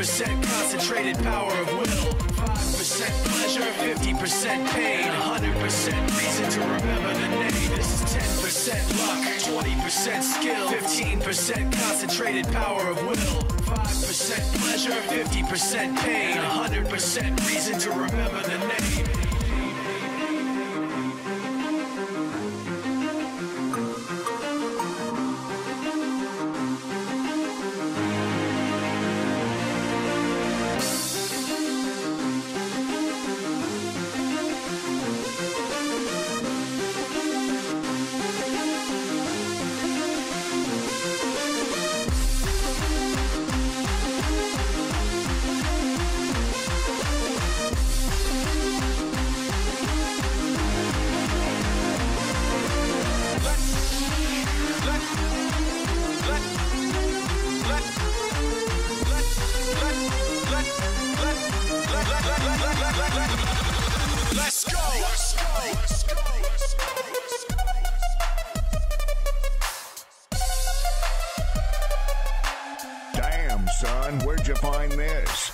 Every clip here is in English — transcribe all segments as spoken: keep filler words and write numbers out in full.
percent concentrated power of will. five percent pleasure, fifty percent pain, one hundred percent reason to remember the name. This is ten percent luck, twenty percent skill, fifteen percent concentrated power of will. five percent pleasure, fifty percent pain, one hundred percent reason to remember the name. Let's go! Let's go! Let's go! Damn, son, where'd you find this?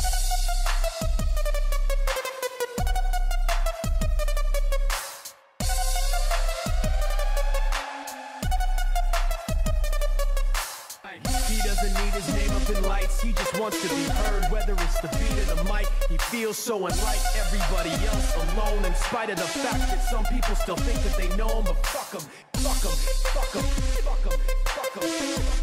He doesn't need his name up in lights, he just wants to be heard. Whether it's the beat or the mic, he feels so unlike everybody else, alone, in spite of the fact that some people still think that they know him. But fuck him, fuck him, fuck him, fuck him, fuck him, fuck him.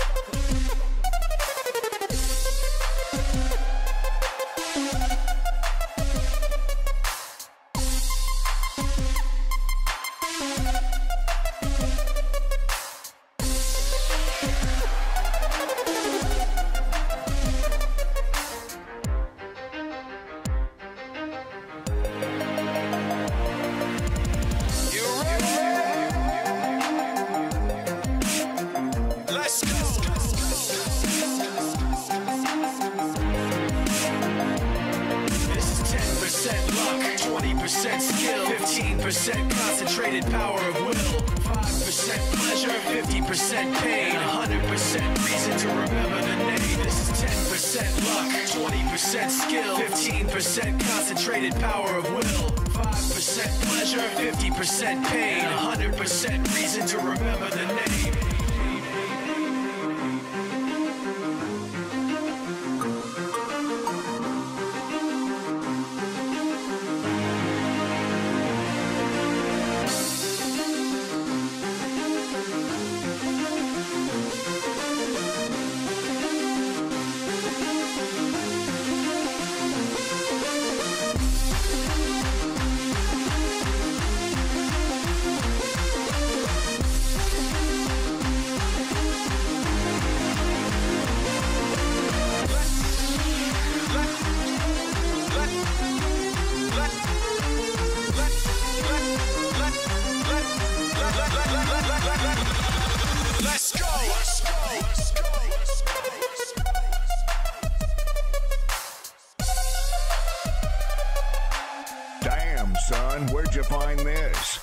twenty percent skill, fifteen percent concentrated power of will, five percent pleasure, fifty percent pain, one hundred percent reason to remember the name. This is ten percent luck, twenty percent skill, fifteen percent concentrated power of will, five percent pleasure, fifty percent pain, one hundred percent reason to remember the name. Let's go! Let's go! Let's go! Let's go! Damn, son, where'd you find this?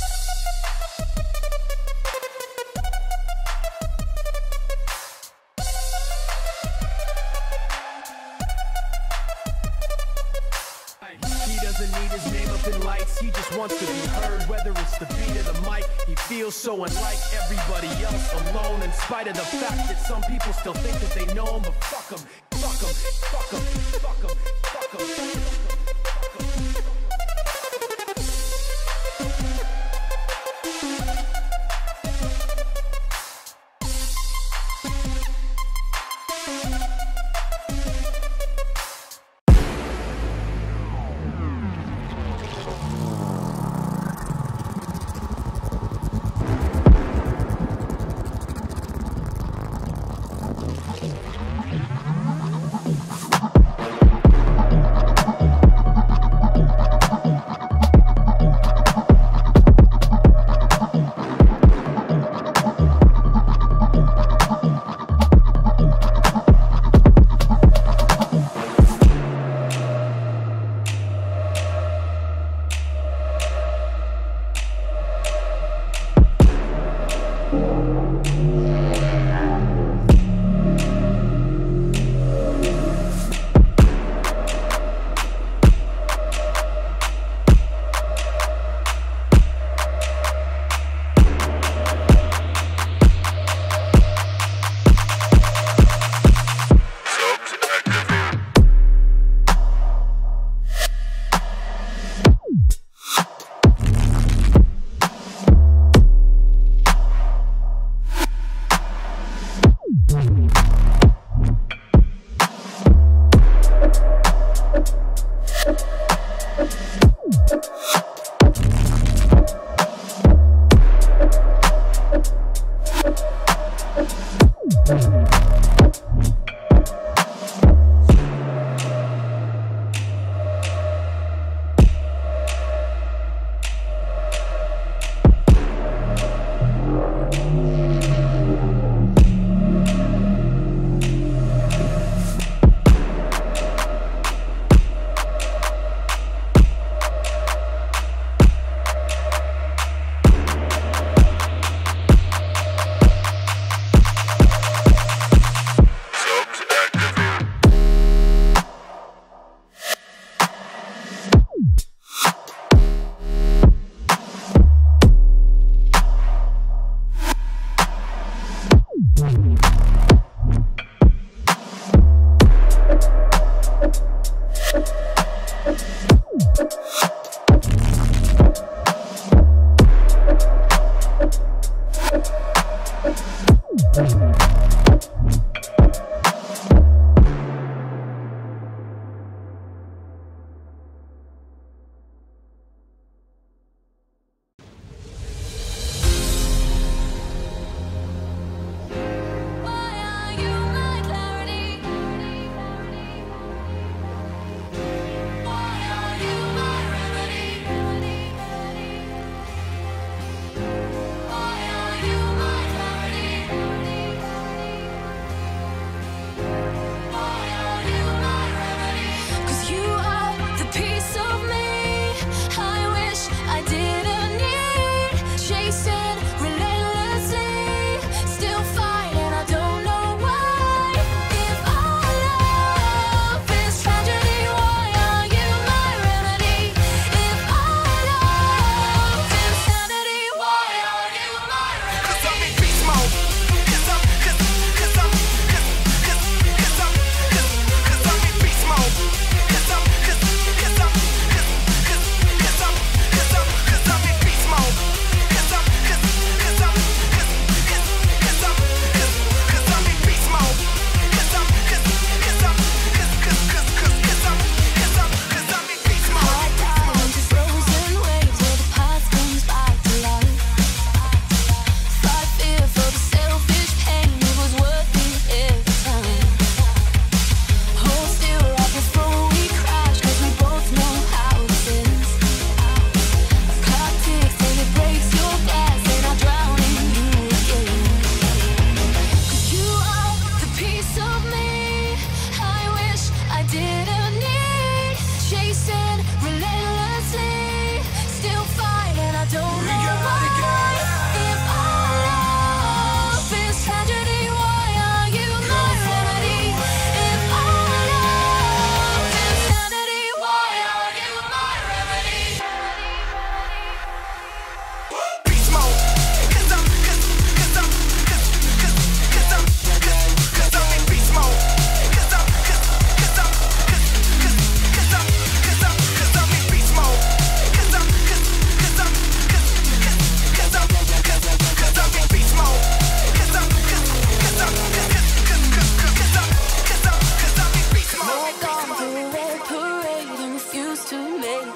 He doesn't need his name up in lights, he just wants to be heard. Whether it's the beat or the mic, he feels so unlike everybody else, alone, in spite of the fact that some people still think that they know him. But fuck him, fuck him, fuck him, fuck him, fuck him, fuck him. You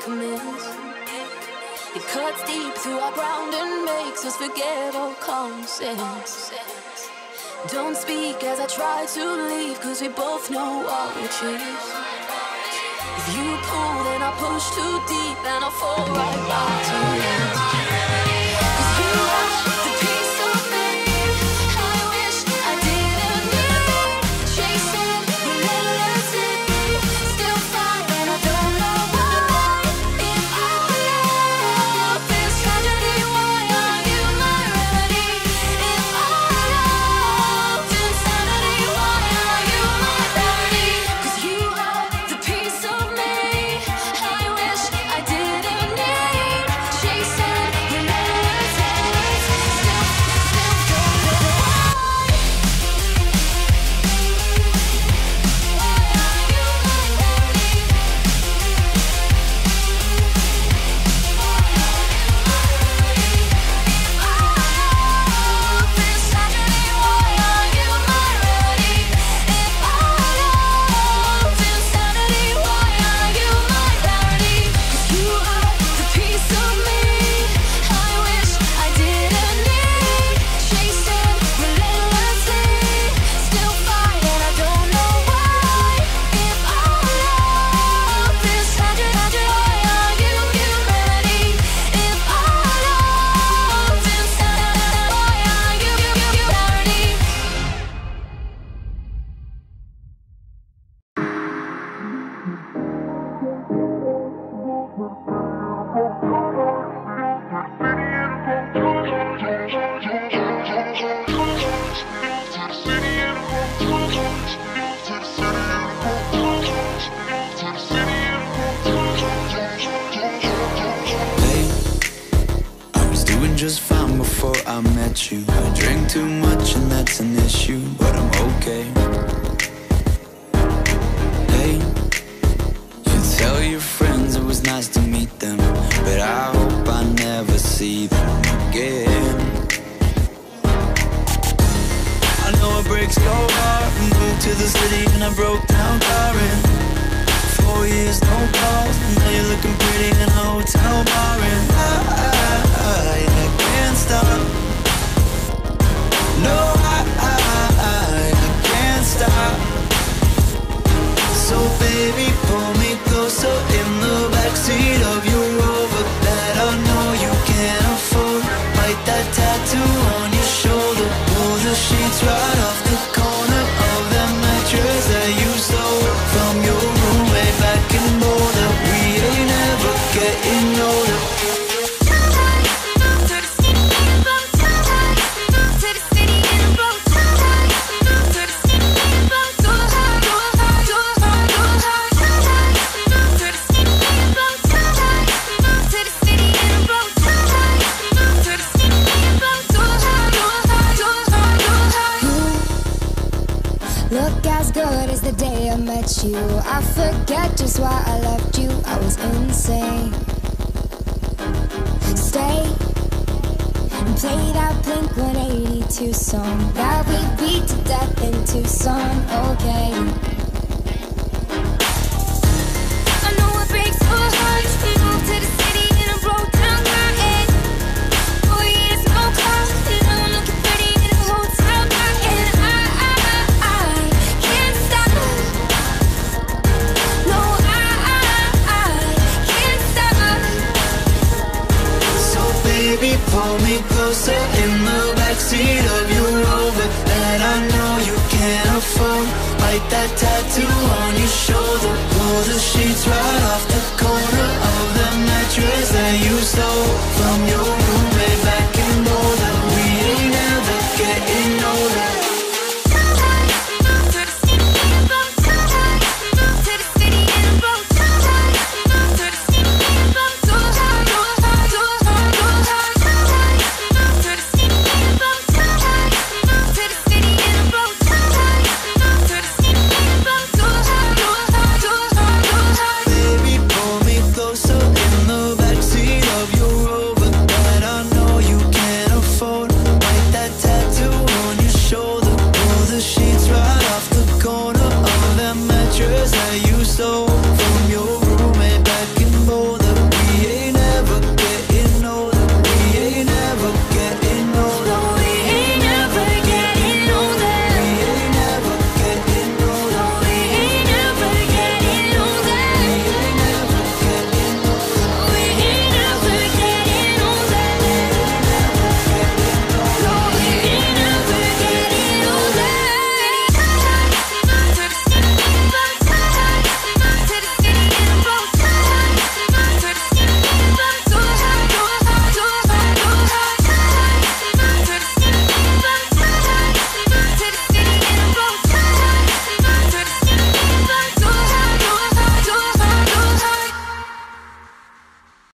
make a miss. It cuts deep through our ground and makes us forget all common sense. Don't speak as I try to leave, cause we both know what we choose. If you pull, then I push too deep and I'll fall right back to you. Cause you are the piece of me I wish I didn't need. Chasing relentlessly, still fight and I don't know why. If I love this tragedy, why are you my remedy? If I love insanity, why are you my remedy? Cause you are the piece of me I wish I didn't need. Chasing relentlessly, still, still don't know why. Why are you my remedy? I was doing just fine before I met you. I drink too much and that's an issue, but I'm okay. Hey, you tell your friends it was nice to meet them, but I hope I never see them again. I know it breaks your heart. Moved to the city and I broke down crying. Four years, no calls, now you're looking pretty in a hotel bar. And I, I, I can't stop. No, I, I, I can't stop. So baby, pull me closer in the backseat of your Rover that I know you can't afford. Bite that tattoo on your shoulder. Pull the sheets right off the corner of that mattress that you stole from your roommate back in Boulder. We ain't never getting older. Look as good as the day I met you. I forget just why I left you. I was insane. Stay and play that Blink one eighty-two song that we beat to death in Tucson. Okay. I know it breaks your heart. We moved to the city and I broke down crying. Four years, no call. Now I'm looking pretty in a hotel bar. And I, I, I can't stop. No, I, I, I can't stop. So baby, pull me closer in the backseat of your Rover that I know you can't afford. Bite that tattoo on your shoulder. Pull the sheets right off the corner of the mattress that you stole